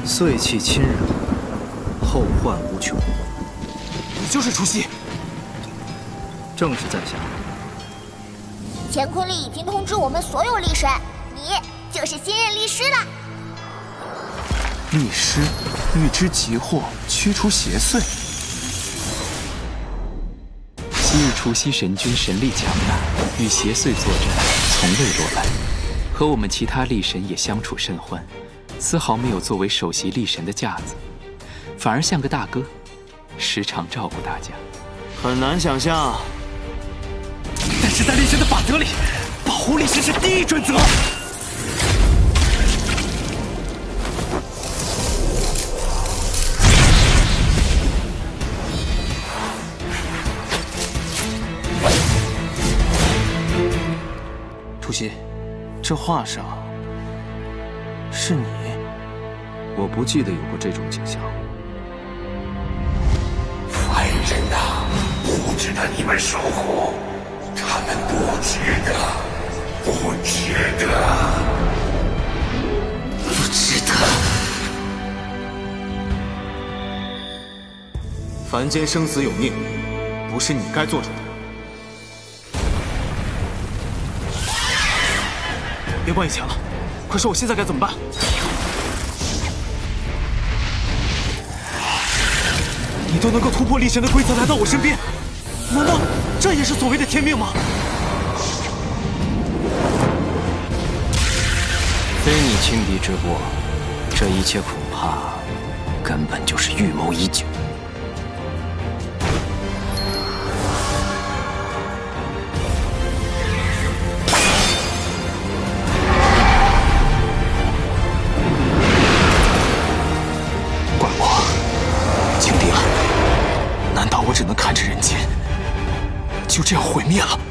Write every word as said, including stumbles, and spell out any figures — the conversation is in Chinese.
碎气侵人，后患无穷。 你就是除夕。 正是在下。 乾坤历已经通知我们所有力神，你就是新任力师了。 力师，预知吉祸，驱除邪祟。 昔日除夕神君神力强大，与邪祟作战从未落败，和我们其他力神也相处甚欢，丝毫没有作为首席力神的架子，反而像个大哥，时常照顾大家。 很难想象。 但是在力神的法则里，保护力神是第一准则。 除夕，这画上是你？ 我不记得有过这种景象。 凡人呐，不值得你们守护。 他们不值得，不值得，不值得。 凡间生死有命，不是你该做主的。别管以前了，快说我现在该怎么办？你都能够突破力神的规则来到我身边，难道？ 这也是所谓的天命吗？ 非你轻敌之过，这一切恐怕根本就是预谋已久。 怪我轻敌了，难道我只能看着人间？ 就这样毁灭了。